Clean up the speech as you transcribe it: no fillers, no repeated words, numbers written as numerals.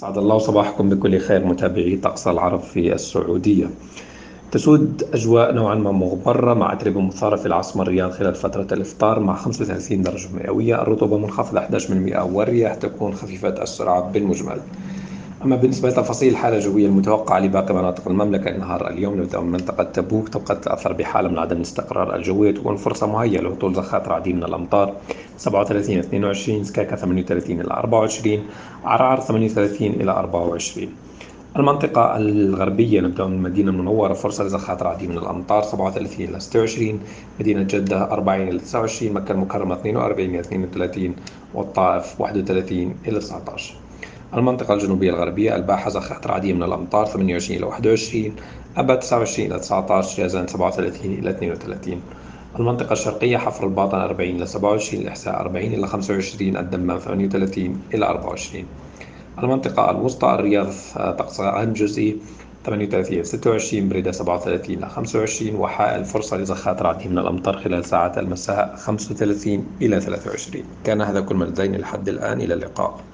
أسعد الله صباحكم بكل خير متابعي طقس العرب في السعودية. تسود أجواء نوعا ما مغبرة مع أتربة مثارة في العاصمة الرياض خلال فترة الإفطار مع 35 درجة مئوية، الرطوبة منخفضة 11% والرياح تكون خفيفة السرعة بالمجمل. أما بالنسبة لتفاصيل الحالة الجوية المتوقعة لباقي مناطق المملكة نهار اليوم، نبدأ من منطقة تبوك تبقى تتأثر بحالة من عدم الاستقرار الجوي، تكون فرصة مهيئة لهطول زخات رعدية من الأمطار 37 إلى 22، سكاكا 38 إلى 24، عرعر 38 إلى 24. المنطقة الغربية نبدأ من المدينة المنورة فرصة لزخات رعدية من الأمطار 37 إلى 26، مدينة جدة 40 إلى 29، مكة المكرمة 42 إلى 32، والطائف 31 إلى 19. المنطقة الجنوبية الغربية الباحة زخات رعدية من الأمطار 28 إلى 21، أبا 29 إلى 19، جازان 37 إلى 32. المنطقة الشرقية حفر الباطن 40 إلى 27، الإحساء 40 إلى 25، الدمام 38 إلى 24. المنطقة الوسطى الرياض طقسها جزئي 38 إلى 26، بريدة 37 إلى 25، وحائل فرصة لزخات رعدية من الأمطار خلال ساعات المساء 35 إلى 23. كان هذا كل ما لدينا لحد الآن، إلى اللقاء.